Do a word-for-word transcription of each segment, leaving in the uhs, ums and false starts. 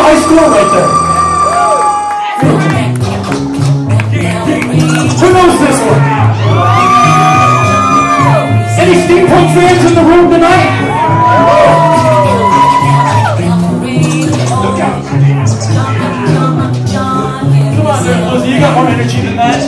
high score right there. Who knows this one? Any steampunk fans in the room tonight? Come on, Nerdapalooza, you got more energy than that.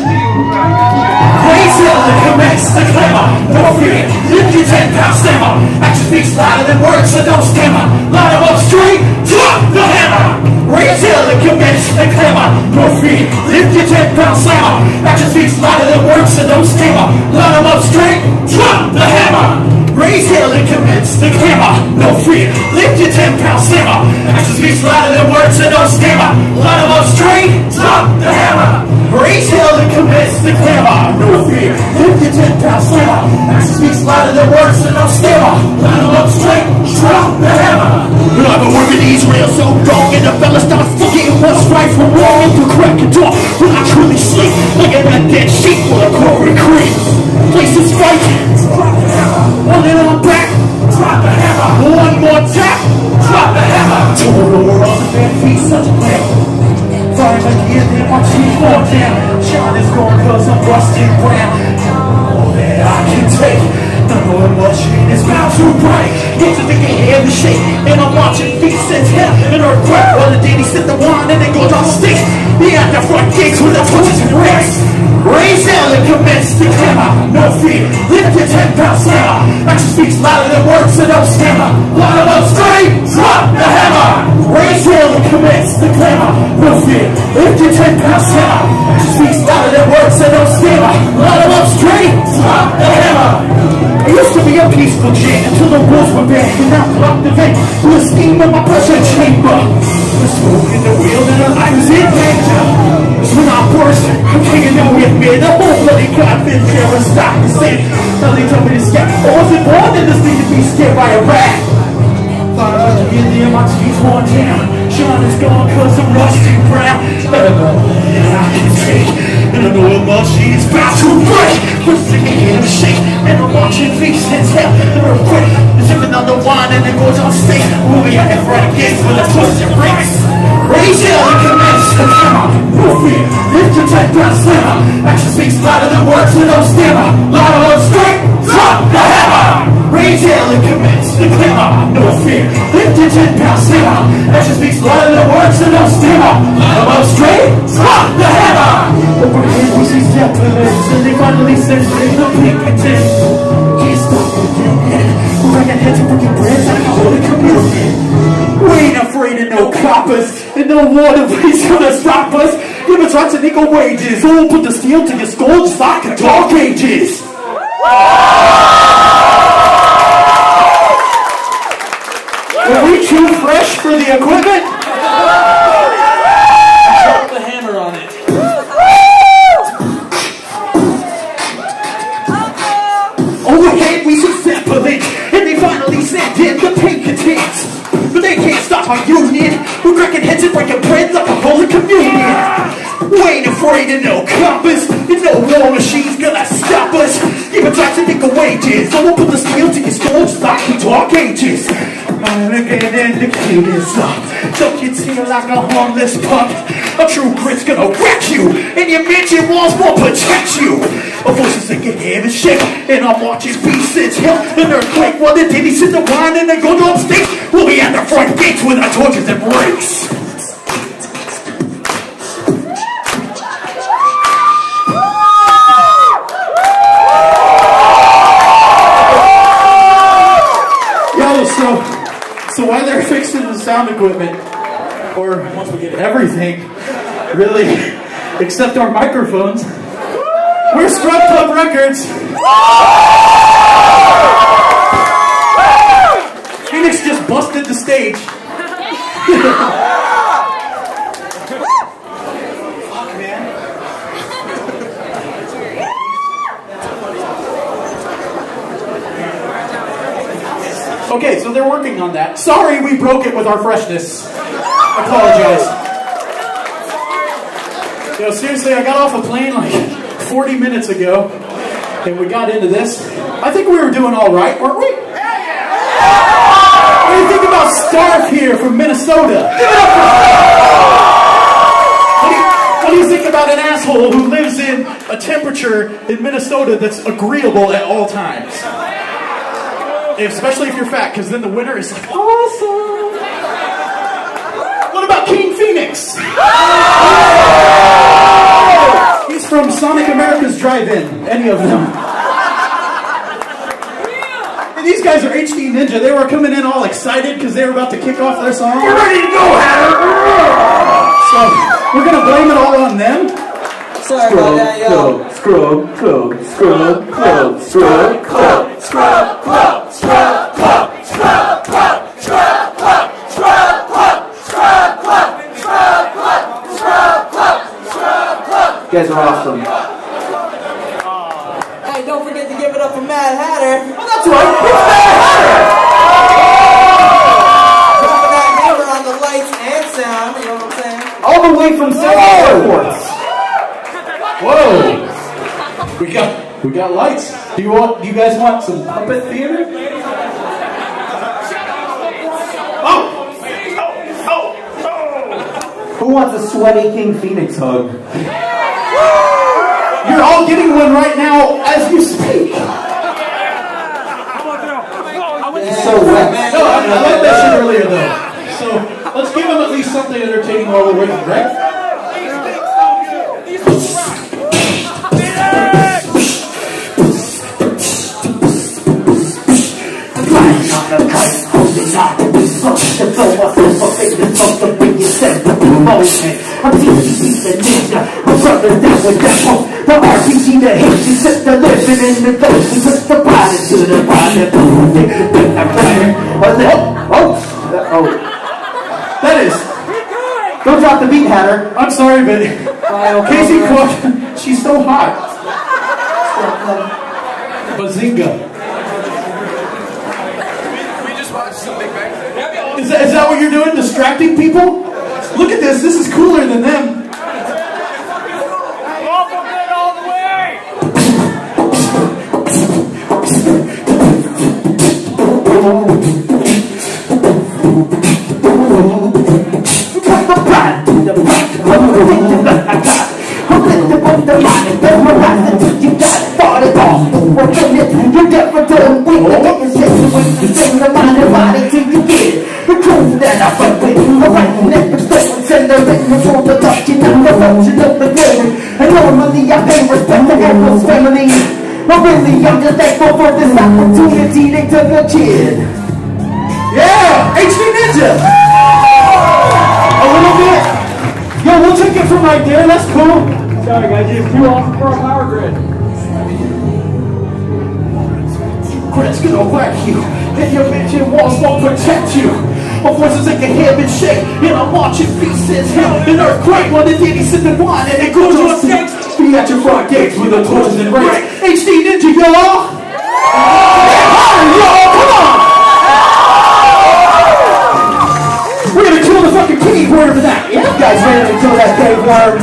Raise hell and commence the clamor. No fear, lift your ten pound stammer. Action speaks louder than words, so don't stammer. Line them up straight, drop the hammer. Raise hell and commence the clamor. No fear, lift your ten pound slammer. Action speaks louder than words, so don't stammer. Line them up straight, drop the hammer. Raise hell and commence the clamor. No fear, lift your ten pound slammer. Action speaks louder than words, so don't stammer. Line them up straight, drop the hammer. Raise hell and commence the clamor. No fear, lift your ten pound slammer. Action speaks louder than words, so don't stammer. Line them up straight, drop the hammer. I've been working these rails so long, and the fella starts forgetting what's right from wrong. And through crack and door, when I truly sleep, like at that dead sheep full of glory creep. Places fight, drop the hammer. One in on back, drop the hammer. One more tap, drop the hammer. Total over on the bare feet, such a man. Fire again, then my teeth fall down. John is gone cause I'm rusting brown. All that I can take, the more emotion is bound to break. Get to think ahead and shake, and I'm watching feet since hell. An earthquake while the daddy sip the wine and then goes on sticks. Be at the front gates with the torches and race. Raise hell and commence the clamor. No fear, lift your ten pound slammer. Action speaks louder than words, so don't stammer. Line them up straight, drop the hammer. Raise hell and commence the clamor. No fear, lift your ten pound slammer. Action speaks louder than words, so don't stammer. Line them up straight, drop the hammer. It used to be a peaceful jam until the wolves were back and I blocked the vent with a steam in my pressure chamber. The smoke in the wheel and the light was in danger. That's when I burst, I'm taking it with me. The whole bloody godfish never stopped to say. Now they told me to scare. I wasn't born in this thing to be scared by a rat. Fire out the Indian, my teeth worn down. Sean is gone cause I'm rusting brown. And I can take, and I know a machine is about to break. We're singing in the shake, and I'm watching feet since hell. The earthquake is sipping on the wine and it goes on stage. We'll be at the front gates with a twist and breaks. Raise hell and commence the clamor. No fear, lift your ten pound slammer. Action speaks louder than words, so don't stammer. Line them up straight, drop the hammer. Raise hell and commence the clamor. No fear, lift your ten pound slammer. Action speaks louder than words, so don't stammer. Line them up straight, drop the hammer. Overhead we see zeppelins, and they finally send in the Pinkerton. Can't stop the union. We're breaking heads and breaking breads like a holy communion. We ain't afraid of no coppers, and no water please gonna stop us. Give us lots of nickel wages, or we'll put the steel to your skull just like a dog cages. Are we too fresh for the equipment? Drop the hammer on it. Overhead we see zeppelins, and they finally sent in the Pinkertons. But they can't stop our union. We're cracking heads and breaking bread like a holy communion. We ain't afraid of no coppers, and no war machine's gonna stop us. Give a drop to nickel wages, or we'll put the steel to your skull just like the dark ages. I'm looking indicators up. Don't you feel like a harmless pup? A true grit's gonna wreck you, and your mansion walls won't protect you. A voices that get heavy and shake, and I'm watching pieces hell. An earthquake while the ditties in the wine and they go upstate. We'll be at the front gates with our torches and brakes. Yo, so. So while they're fixing the sound equipment, or once we get everything, really, except our microphones, we're Scrub Club Records. Phoenix just busted the stage. Fuck, man. Okay, so they're working on that. Sorry we broke it with our freshness. Apologize. Yo, seriously, I got off a plane like forty minutes ago, and we got into this. I think we were doing all right, weren't we? What do you think about Starf here from Minnesota? Give it up for a temperature in Minnesota that's agreeable at all times. Especially if you're fat, because then the winter is like, awesome. What about King Phoenix? He's from Sonic America's Drive-In, any of them. And these guys are H D Ninja. They were coming in all excited because they were about to kick off their song. We're ready to go, Hatter! So, we're going to blame it all on them. Sorry about that, yo. Scrub, club, scrub, club, scrub, club, scrub, club, scrub, club, scrub, club, scrub, club, scrub, club, scrub, club, scrub, club, scrub, club, scrub, club. You guys are awesome. Hey, don't forget to give it up for Mad Hatter. Oh, that's right. It's Mad Hatter! Dropping that hammer on the lights and sound, you know what I'm saying? All the way from several airports. Whoa! We got we got lights. Do you want? Do you guys want some puppet theater? Oh! Oh! Oh! Who wants a sweaty King Phoenix hug? You're all getting one right now as you speak. It's so wet. No, I, I like that shit earlier though. So let's give them at least something entertaining while we're waiting, right? I'm T V C the ninja, my brother down with that pump. The R P G the hate, you set the living in the ghost. We put the body to the body, boom, dick, dick, dick, I'm running. Oh, oh, oh. That is. Don't drop the beat, Hatter. I'm sorry, but Casey Cook, she's so hot. Bazinga. Is that, is that what you're doing? Distracting people? Look at this. This is cooler than them. All the way! Really, I'm just thankful for this opportunity they took a kid. Yeah! H D Ninja! A little bit. Yo, we'll take it from right there. That's cool. Sorry guys, you're too awesome for our power grid. Grid's gonna whack you, and your mansion walls won't protect you. My voices like a heaven shake, and I'm watching pieces hell. An earthquake when the daddy sipping wine, and it goes on stakes. Be at your front gates with the torches and rakes. H D Ninja, y'all! Y'all, come on! We're gonna kill the fucking cave worm for that. Yeah, you guys ready to kill that cave worm?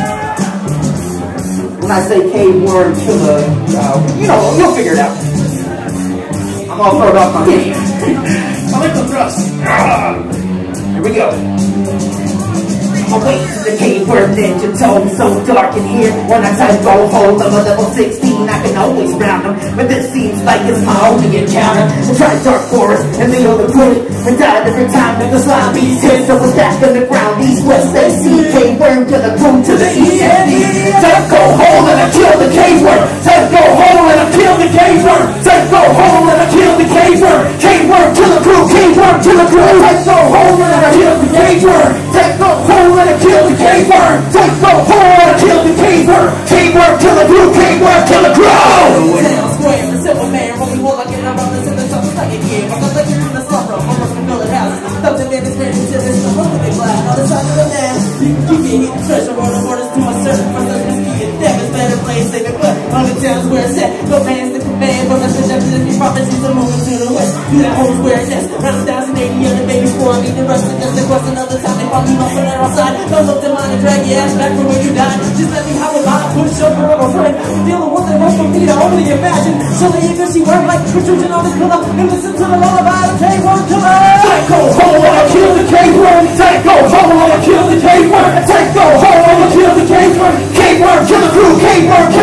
When I say cave worm, kill the, uh, you know, you'll figure it out. I'm all thrown off my game. I like the thrust. Here we go. I wait to the cave where ninja told so dark in here. When I type go hold of a level sixteen, I can always round them. But this seems like it's my only encounter. I tried dark forest and the other put and died every time that the slime beast hit. So it's back on the ground, east, west, A C. Cave worm to the crew to the east and east. Type go hold and I kill the cave worm. Type go hold and I kill the cave worm. Type go hold and I kill the cave worm. Cave worm to the crew, cave worm to the crew. Type go hold and I kill the cave worm. Type go hold and I kill the cave worm. Take go home and kill the cave worm. Cave worm kill the crew. Cave worm kill the crew. Town square, the simple man, rolling wall like an umbrella in the top of like a game. I'm the legend in the slumber, almost from building houses. Thousand men is man until there's no room to be black. On the side of the man, you can keep your hidden treasure. Roll the borders to a certain for such as me. Damn, it's better place, save it, but on the towns where it's at. No man's the command, but that's the depth of the prophecies are moving to the west. To that home square nest, around one thousand eighty other babies before I meet the rest. And just a question another time, they find me off on their outside. Don't look to mine and drag your ass back from where you died. Just let me have a lot of push over of a friend. Dealing with the rest for me to only imagine. So the eager she work like protrusion on his pillow. And listen to the lullaby of cave worm killer. Take go home and I kill the cave worm. Take go home and I kill the cave worm. Take go home and I kill the cave worm. Cave worm kill the crew. Cave worm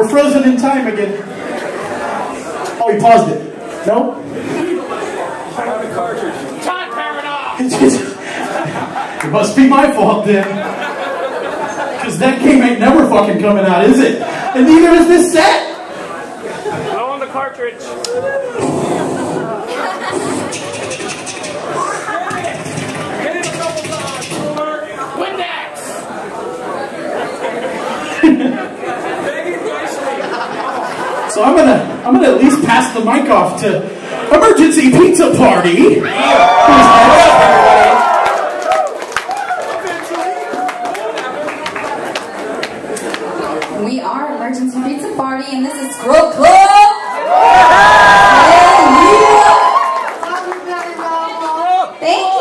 We're frozen in time again. Oh, he paused it. No? Time paradox! It must be my fault then. Because that game ain't never fucking coming out, is it? And neither is this set. Blow on the cartridge. So I'm gonna, I'm gonna at least pass the mic off to Emergency Pizza Party. We are Emergency Pizza Party, and this is Scrub Club. Yeah. Thank you.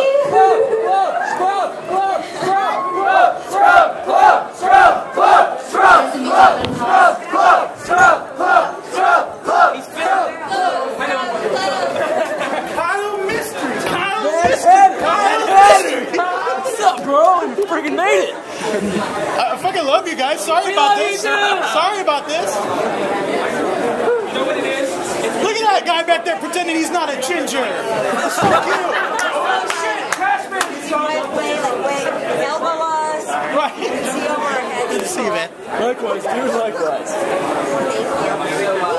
I fucking love you guys. Sorry about this. Sorry about this. You know what it is? Look at that guy back there pretending he's not a ginger. That's so cute. Oh shit! Crash baby song! Wait, wait, wait. Elbow us. Right. See over our head. Good to see you, man. Likewise, dude, likewise. Thank you.